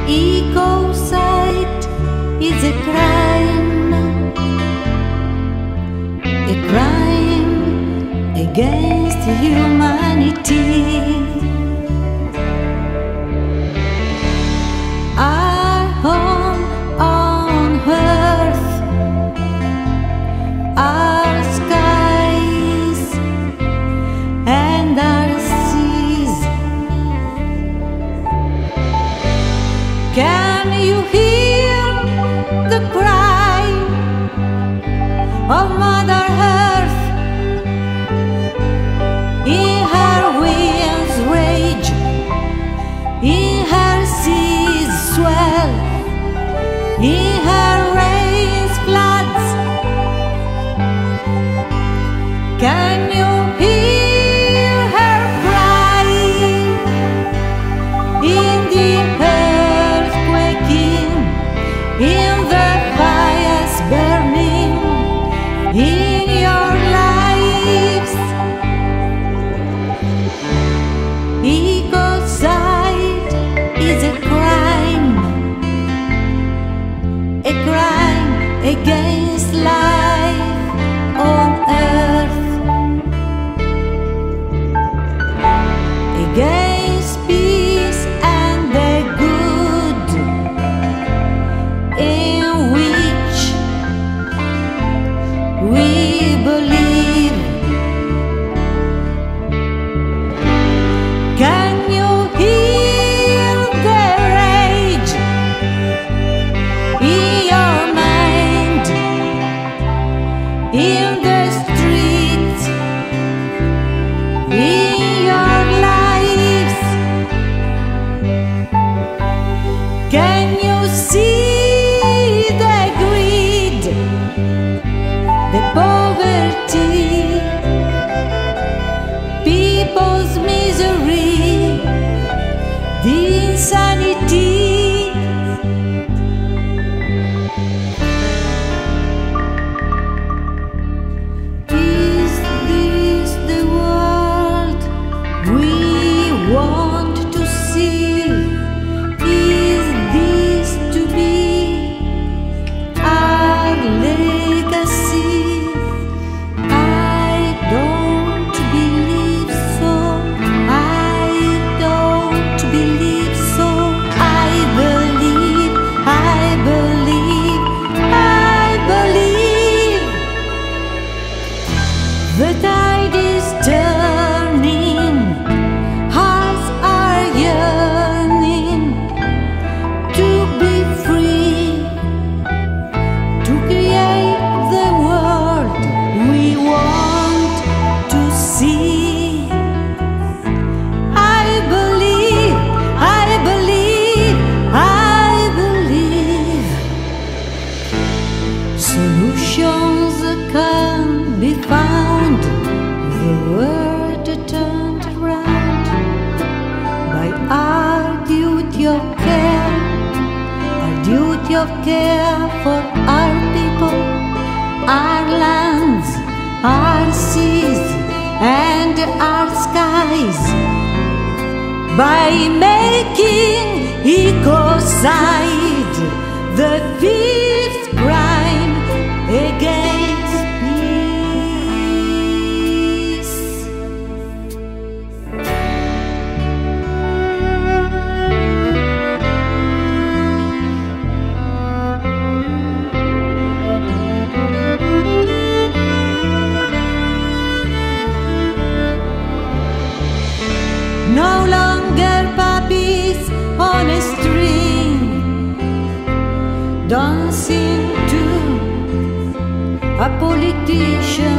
Ecocide is a crime against humanity. Our home on earth, our skies and our seas. Can you hear the cry of Mother Earth? In her winds rage, in her seas swell, in her rains floods. Can you hear her cry in the earth quaking, in the fires burning, in your lives? Ecocide is a crime against life on earth, against peace and the good in which we believe. Can you hear the rage in your mind, in the streets, in your lives? Can you see the greed, the poverty, people's misery, the insanity? Is this the world we want to see? Is this to be our legacy? I don't believe so. I don't believe so. I believe, I believe, I believe. The tide is turning, hearts are yearning to be free, to create the world we want to see. I believe, I believe, I believe. Solutions can be found, the world turned around by our duty of care, for our people, our lands, our seas and our skies, by making ecocide the fifth crime against peace. No longer puppies on a string, dancing to a politician